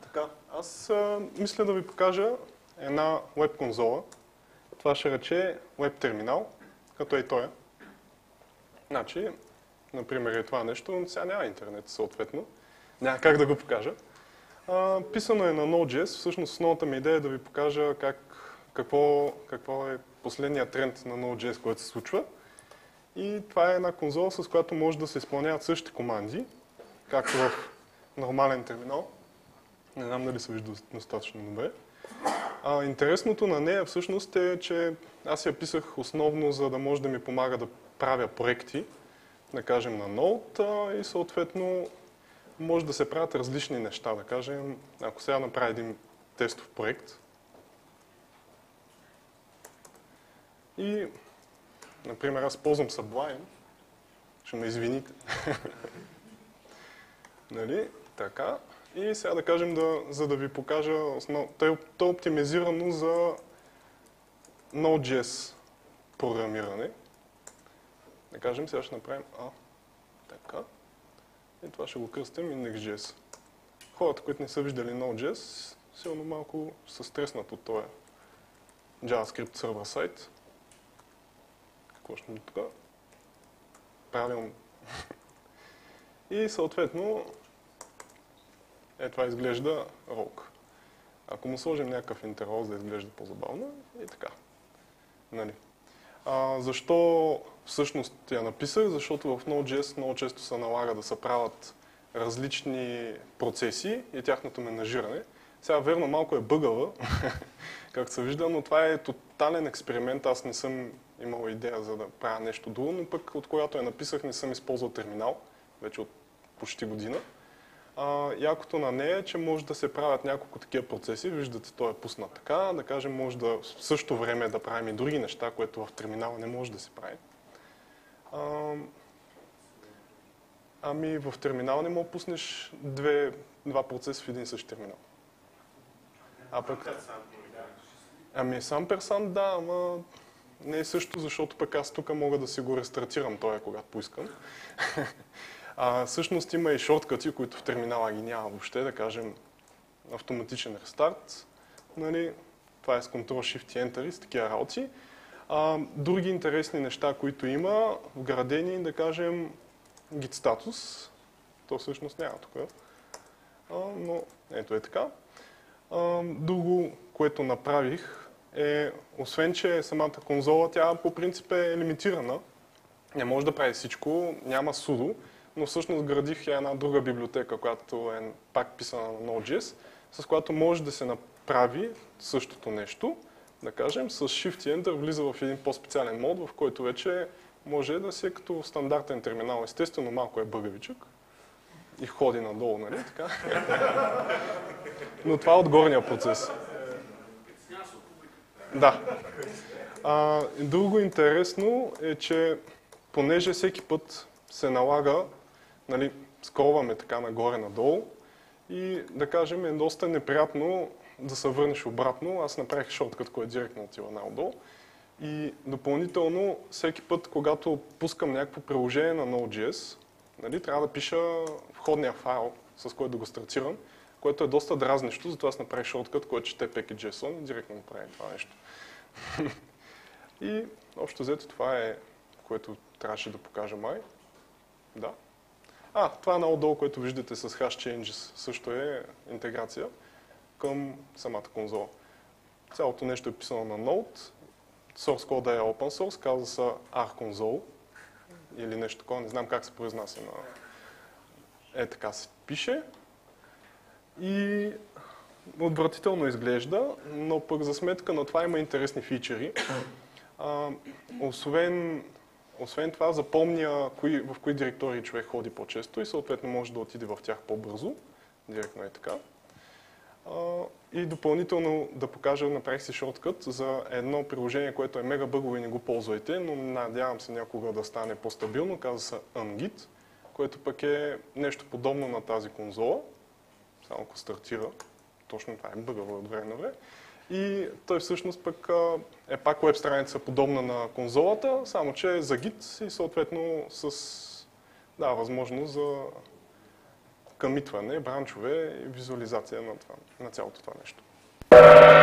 Така, аз мисля да ви покажа една веб конзола. Това ще рече веб терминал, като и той. Значи, например, е това нещо, сега няма интернет съответно. Няма как да го покажа. Писано е на Node.js. Всъщност основната ми идея е да ви покажа какво е последният тренд на Node.js, който се случва. И това е една конзола, с която може да се изпълняват същите команди, както в нормален терминал. Не знам дали се вижда достатъчно добре. Интересното на нея всъщност е, че аз я писах основно, за да може да ми помага да правя проекти, да кажем на Node, и съответно може да се правят различни неща. Да кажем, ако сега направя един тестов проект и, например, аз ползвам Sublime, ще ме извините. Нали? Така. И сега да кажем, за да ви покажа, то е оптимизирано за Node.js програмиране. Да кажем, сега ще направим така. И това ще го кръстим Index.js. Хората, които не са виждали Node.js, сигурно малко са стреснат от този JavaScript сервер сайт. Какво ще ми тук? Правилно. И съответно, това изглежда ролк. Ако му сложим някакъв интервал, за да изглежда по-забавно, и така. Нали? Защо всъщност я написах? Защото в Node.js много често се налага да се правят различни процеси и тяхното менажиране. Сега верно малко е бъгава, както се вижда, но това е тотален експеримент. Аз не съм имал идея за да правя нещо друго, но пък от когато я написах не съм използвал терминал, вече от почти година. Якото на нея е, че може да се правят няколко такива процеси. Виждате, той е пуснат така. Да кажем, може да в същото време да правим и други неща, което в терминала не може да се прави. Ами в терминал не мога да пуснеш два процеса в един същи терминал. Ами сам персан, да, ама не е също, защото пък аз тук мога да си го рестартирам този, когато поискам. Всъщност има и шорткъти, които в терминала ги няма въобще, да кажем автоматичен рестарт. Нали? Това е с Ctrl-Shift-Enter и с такива работи. Други интересни неща, които има, вградени, да кажем, Git статус. То всъщност няма тук. Но ето е така. Друго, което направих е, освен че самата конзола, тя по принцип е лимитирана. Не може да прави всичко, няма sudo. Но всъщност градих една друга библиотека, която е пак писана на Node.js, с която може да се направи същото нещо, да кажем, с Shift и Enter влиза в един по-специален мод, в който вече може да си е като стандартен терминал. Естествено, малко е бъгавичък и ходи надолу, нали така? Но това е от горния процес. Да. Друго интересно е, че понеже всеки път се налага, нали, скролваме така нагоре-надолу и да кажем е доста неприятно да се върнеш обратно. Аз направих шорткът, който директно отива най-отдолу. И допълнително всеки път, когато пускам някакво приложение на Node.js, нали, трябва да пиша входния файл, с който да го стартирам, което е доста дразнещо, затова аз направих шорткът, който чете package.json и директно му прави това нещо. И общо взето това е, което трябваше да покажа май. Да. Това надолу, което виждате с hash changes, също е интеграция към самата конзола. Цялото нещо е писано на Node. Source code е open source, казва се rconsole или нещо такова, не знам как се произнася на... така се пише. И отвратително изглежда, но пък за сметка на това има интересни фичери. Освен това, запомня в кои директории човек ходи по-често и съответно може да отиде в тях по-бързо. Директно е така. И допълнително да покажа, направих си шорткът за едно приложение, което е мега бъгово и не го ползвайте, но надявам се някога да стане по-стабилно. Казва се Ungit, което пък е нещо подобно на тази конзола. Само ако стартира. Точно това е бъгаво от време на време. И той всъщност пък е пак веб страница подобна на конзолата, само че е за Git и съответно с възможност за къмитване, бранчове и визуализация на цялото това нещо.